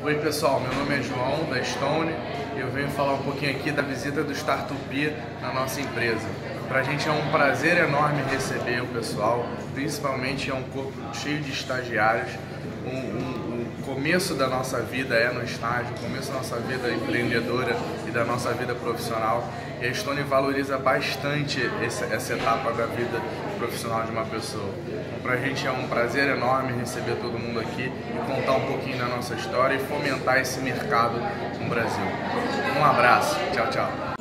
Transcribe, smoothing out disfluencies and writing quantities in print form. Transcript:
Oi pessoal, meu nome é João, da Stone, e eu venho falar um pouquinho aqui da visita do Startupi na nossa empresa. Pra gente é um prazer enorme receber o pessoal, principalmente é um corpo cheio de estagiários. O começo da nossa vida é no estágio, o começo da nossa vida empreendedora e da nossa vida profissional. E a Stone valoriza bastante essa etapa da vida profissional de uma pessoa. Então, pra gente é um prazer enorme receber todo mundo aqui e contar um pouquinho da nossa história e fomentar esse mercado no Brasil. Um abraço, tchau, tchau.